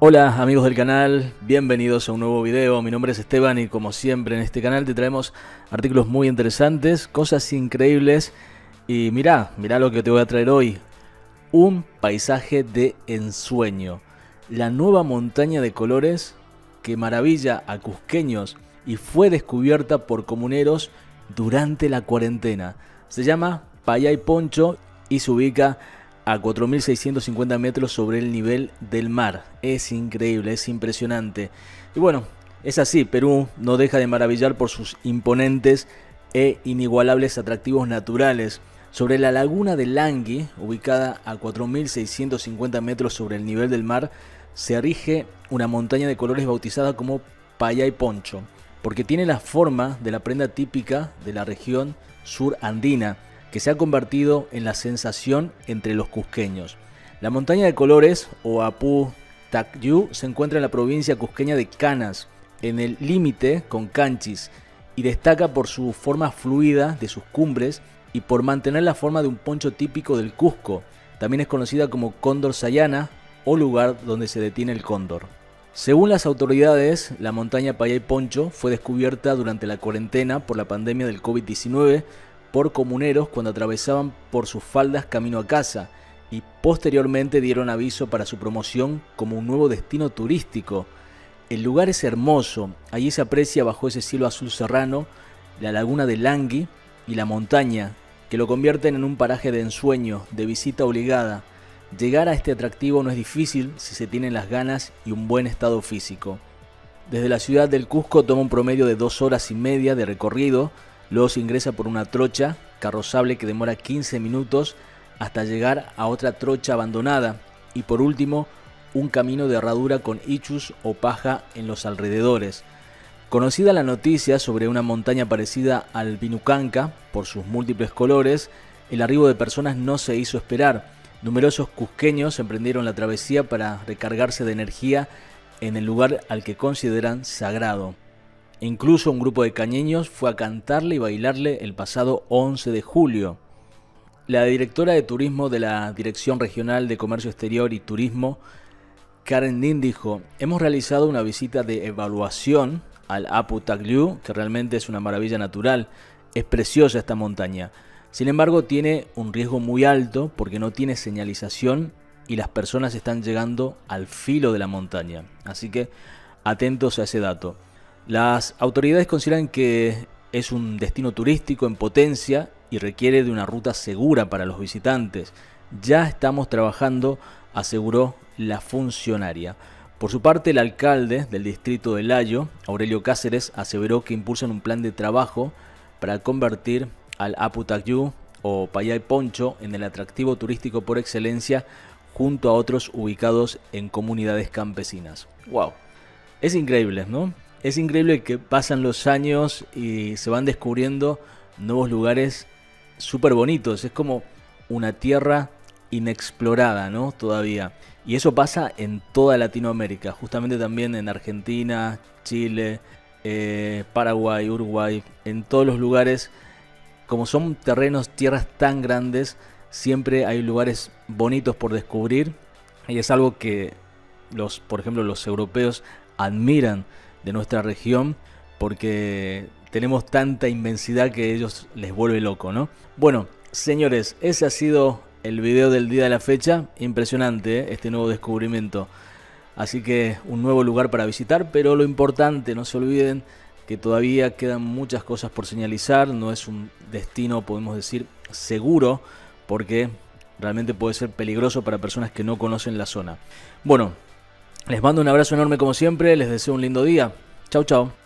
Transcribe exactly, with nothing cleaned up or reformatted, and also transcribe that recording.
Hola amigos del canal, bienvenidos a un nuevo video. Mi nombre es Esteban y como siempre en este canal te traemos artículos muy interesantes, cosas increíbles. Y mirá, mirá lo que te voy a traer hoy. Un paisaje de ensueño. La nueva montaña de colores que maravilla a cusqueños y fue descubierta por comuneros durante la cuarentena. Se llama Payay Poncho y se ubica a cuatro mil seiscientos cincuenta metros sobre el nivel del mar. Es increíble, es impresionante. Y bueno, es así, Perú no deja de maravillar por sus imponentes e inigualables atractivos naturales. Sobre la laguna de Langui, ubicada a cuatro mil seiscientos cincuenta metros sobre el nivel del mar, se erige una montaña de colores bautizada como Payay Poncho, porque tiene la forma de la prenda típica de la región sur andina, que se ha convertido en la sensación entre los cusqueños. La montaña de colores, o Apu Tacyu, se encuentra en la provincia cusqueña de Canas, en el límite con Canchis, y destaca por su forma fluida de sus cumbres y por mantener la forma de un poncho típico del Cusco. También es conocida como Cóndor Sayana, o lugar donde se detiene el cóndor. Según las autoridades, la montaña Payay Poncho fue descubierta durante la cuarentena por la pandemia del COVID diecinueve, por comuneros cuando atravesaban por sus faldas camino a casa, y posteriormente dieron aviso para su promoción como un nuevo destino turístico. El lugar es hermoso, allí se aprecia bajo ese cielo azul serrano la laguna de Langui y la montaña, que lo convierten en un paraje de ensueño, de visita obligada. Llegar a este atractivo no es difícil si se tienen las ganas y un buen estado físico. Desde la ciudad del Cusco toma un promedio de dos horas y media de recorrido. Luego se ingresa por una trocha carrozable que demora quince minutos hasta llegar a otra trocha abandonada, y por último un camino de herradura con ichus o paja en los alrededores. Conocida la noticia sobre una montaña parecida al Vinucanca por sus múltiples colores, el arribo de personas no se hizo esperar. Numerosos cusqueños emprendieron la travesía para recargarse de energía en el lugar al que consideran sagrado. Incluso un grupo de cañeños fue a cantarle y bailarle el pasado once de julio. La directora de turismo de la Dirección Regional de Comercio Exterior y Turismo, Karen Din, dijo: hemos realizado una visita de evaluación al Apu Tacyu, que realmente es una maravilla natural. Es preciosa esta montaña. Sin embargo, tiene un riesgo muy alto porque no tiene señalización y las personas están llegando al filo de la montaña. Así que atentos a ese dato. Las autoridades consideran que es un destino turístico en potencia y requiere de una ruta segura para los visitantes. Ya estamos trabajando, aseguró la funcionaria. Por su parte, el alcalde del distrito de Layo, Aurelio Cáceres, aseveró que impulsan un plan de trabajo para convertir al Apu Tacyu o Payay Poncho en el atractivo turístico por excelencia, junto a otros ubicados en comunidades campesinas. ¡Wow! Es increíble, ¿no? Es increíble que pasan los años y se van descubriendo nuevos lugares súper bonitos. Es como una tierra inexplorada, ¿no? Todavía. Y eso pasa en toda Latinoamérica. Justamente también en Argentina, Chile, eh, Paraguay, Uruguay. En todos los lugares, como son terrenos, tierras tan grandes, siempre hay lugares bonitos por descubrir. Y es algo que, los, por ejemplo, los europeos admiran de nuestra región, porque tenemos tanta inmensidad que a ellos les vuelve loco, ¿no? Bueno, señores, ese ha sido el video del día de la fecha. Impresionante, ¿eh? Este nuevo descubrimiento. Así que un nuevo lugar para visitar, pero lo importante, no se olviden que todavía quedan muchas cosas por señalizar. No es un destino, podemos decir, seguro, porque realmente puede ser peligroso para personas que no conocen la zona. Bueno, les mando un abrazo enorme como siempre, les deseo un lindo día. Chau, chau.